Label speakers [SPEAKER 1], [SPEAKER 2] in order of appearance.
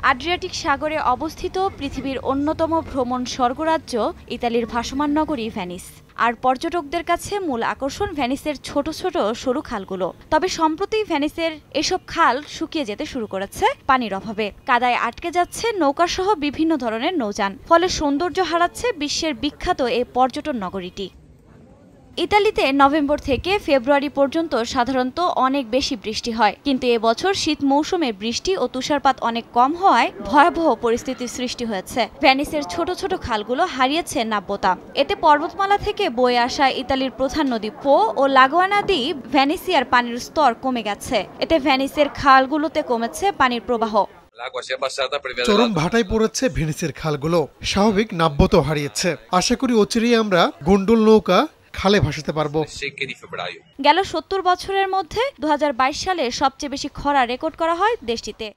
[SPEAKER 1] Adriatic সাগরে অবস্থিত পৃথিবীর অন্যতম ভ্রমণ স্বর্গরাজ্য ইতালির ভাসমান নগরী ভেনিস। আর পর্যটকদের কাছে মূল আকর্ষণ ভেনিসের ছোট ছোট সরু খালগুলো। তবে সম্প্রতি ভেনিসের এসব খাল শুকিয়ে যেতে শুরু করেছে পানির অভাবে। কাদায় আটকে যাচ্ছে নৌকাসহ বিভিন্ন ধরনের নৌযান, ফলে সৌন্দর্য হারাচ্ছে বিশ্বের বিখ্যাত এই পর্যটন নগরীটি। ইতালিতে নভেম্বর থেকে ফেব্রুয়ারি পর্যন্ত সাধারণত অনেক বেশি বৃষ্টি হয়, কিন্তু এবছর শীত মৌসুমে বৃষ্টি ও তুষারপাত অনেক কম হওয়ায় ভয়াবহ পরিস্থিতির সৃষ্টি হয়েছে। ভেনিসের ছোট ছোট খালগুলো হারিয়েছে নাব্যতা। এতে পর্বতমালা থেকে বয়ে আসা ইতালির প্রধান নদী পো ও লাগোয়া নদী ভেনিসিয়ার পানির স্তর কমে গেছে। এতে ভেনিসের খালগুলোতে কমেছে পানির প্রবাহ।
[SPEAKER 2] চরম ভাটায় পড়েছে ভেনিসের খালগুলো, স্বাভাবিক নাব্যতা হারিয়েছে। আশা করি অচিরেই আমরা গন্ডোল নৌকা খালে ভাসাতে পারবো।
[SPEAKER 1] গেল ৭০ বছরের মধ্যে ২০২২ সালে সবচেয়ে বেশি খরা রেকর্ড করা হয় দেশটিতে।